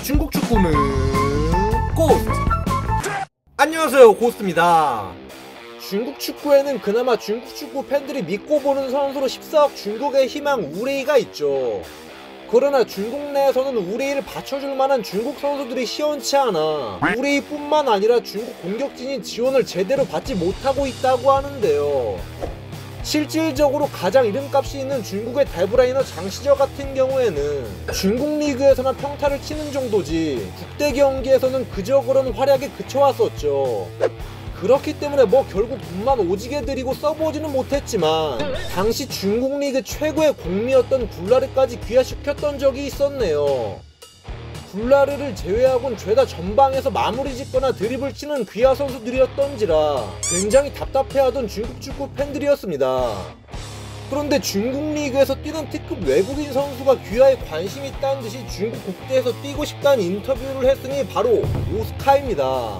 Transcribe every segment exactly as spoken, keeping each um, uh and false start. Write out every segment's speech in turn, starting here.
중국 축구는 고스트. 안녕하세요, 고스트입니다. 중국 축구에는 그나마 중국 축구 팬들이 믿고 보는 선수로 십사억 중국의 희망 우레이가 있죠. 그러나 중국 내에서는 우레이를 받쳐줄 만한 중국 선수들이 시원치 않아 우레이뿐만 아니라 중국 공격진이 지원을 제대로 받지 못하고 있다고 하는데요. 실질적으로 가장 이름값이 있는 중국의 데브라이너 장시저 같은 경우에는 중국 리그에서나 평타를 치는 정도지 국대 경기에서는 그저 그런 활약에 그쳐왔었죠. 그렇기 때문에 뭐 결국 돈만 오지게 들이고 써보지는 못했지만 당시 중국 리그 최고의 공미였던 굴라르까지 귀화시켰던 적이 있었네요. 굴라르를 제외하곤 죄다 전방에서 마무리 짓거나 드리블 치는 귀화 선수들이었던지라 굉장히 답답해하던 중국 축구 팬들이었습니다. 그런데 중국 리그에서 뛰는 특급 외국인 선수가 귀화에 관심이 있다는 듯이 중국 국대에서 뛰고 싶다는 인터뷰를 했으니 바로 오스카입니다.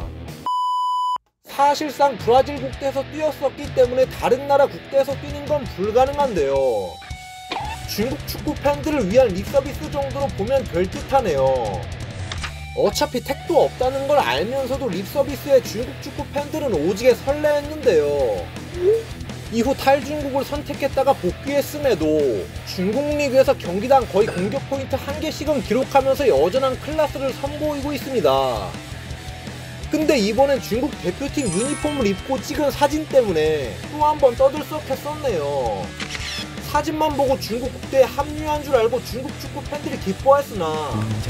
사실상 브라질 국대에서 뛰었었기 때문에 다른 나라 국대에서 뛰는 건 불가능한데요. 중국 축구 팬들을 위한 립서비스 정도로 보면 될 듯하네요. 어차피 택도 없다는 걸 알면서도 립서비스에 중국 축구 팬들은 오지게 설레했는데요. 이후 탈중국을 선택했다가 복귀했음에도 중국 리그에서 경기당 거의 공격 포인트 한 개씩은 기록하면서 여전한 클래스를 선보이고 있습니다. 근데 이번엔 중국 대표팀 유니폼을 입고 찍은 사진 때문에 또 한 번 떠들썩했었네요. 사진만 보고 중국 국대에 합류한 줄 알고 중국 축구 팬들이 기뻐했으나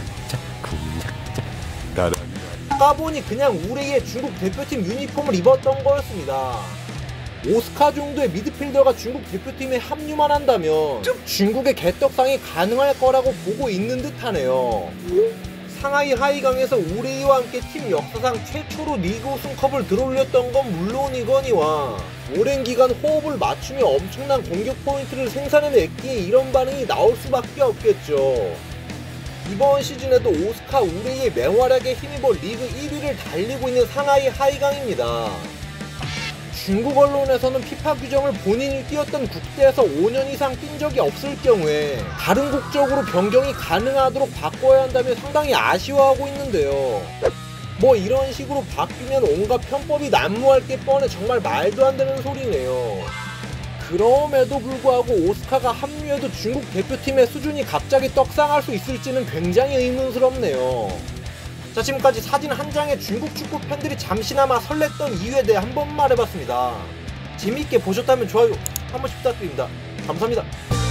까보니 그냥 우레이의 중국 대표팀 유니폼을 입었던 거였습니다. 오스카 정도의 미드필더가 중국 대표팀에 합류만 한다면 중국의 개떡상이 가능할 거라고 보고 있는 듯하네요. 상하이 하이강에서 우레이와 함께 팀 역사상 최초로 리그 우승컵을 들어올렸던 건 물론이거니와 오랜 기간 호흡을 맞추며 엄청난 공격 포인트를 생산해냈기에 이런 반응이 나올 수밖에 없겠죠. 이번 시즌에도 오스카 우레이의 맹활약에 힘입어 리그 일 위를 달리고 있는 상하이 하이강입니다. 중국 언론에서는 피파 규정을 본인이 뛰었던 국대에서 오 년 이상 뛴 적이 없을 경우에 다른 국적으로 변경이 가능하도록 바꿔야 한다며 상당히 아쉬워하고 있는데요. 뭐 이런 식으로 바뀌면 온갖 편법이 난무할 게 뻔해 정말 말도 안 되는 소리네요. 그럼에도 불구하고 오스카가 합류해도 중국 대표팀의 수준이 갑자기 떡상할 수 있을지는 굉장히 의문스럽네요. 자, 지금까지 사진 한 장에 중국 축구 팬들이 잠시나마 설렜던 이유에 대해 한번 말해봤습니다. 재미있게 보셨다면 좋아요 한 번씩 부탁드립니다. 감사합니다.